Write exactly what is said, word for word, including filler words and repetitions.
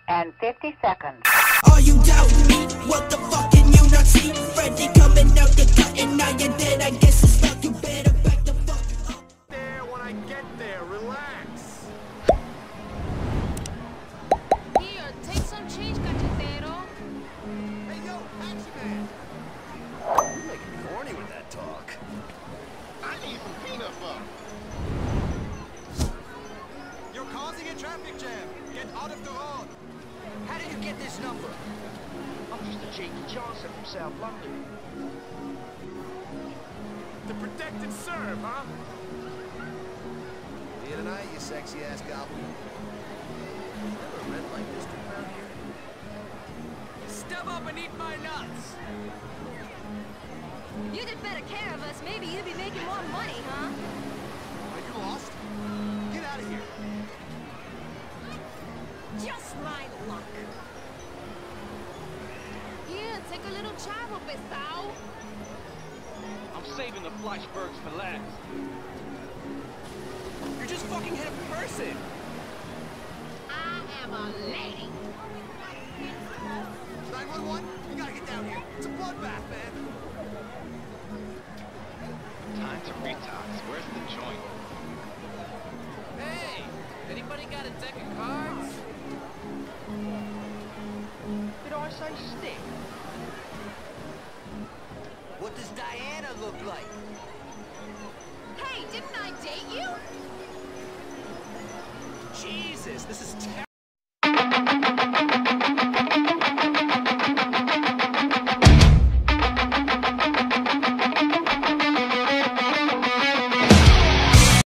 and fifty seconds. Are you doubting me? What the fuck can you not see? Freddy coming out the cut and now you're dead. I guess it's stuck. You better back the fuck up. There when I get there, relax. Here, take some change, cachetero. Hey yo, Action Man! You're making me horny with that talk. I need some peanut butter. You're causing a traffic jam. Get out of the road. How did you get this number? I'm just a Jakey Johnson from South London. The protected serve, huh? Day tonight, you sexy ass goblin. Never a red light district around here. Step up and eat my nuts! If you did better care of us, maybe you'd be making more money, huh? Are you lost? Get out of here. Just my luck. Here, take a little chavo, pesao. I'm saving the Fleischbergs for last. You just fucking hit a person! I am a lady. nine one one, you gotta get down here. It's a bloodbath, man. Time to retox. Where's the joint? Hey! Anybody got a deck of cards? Did I say stick? What does Diana look like? Hey, didn't I date you? Jesus, this is terrible!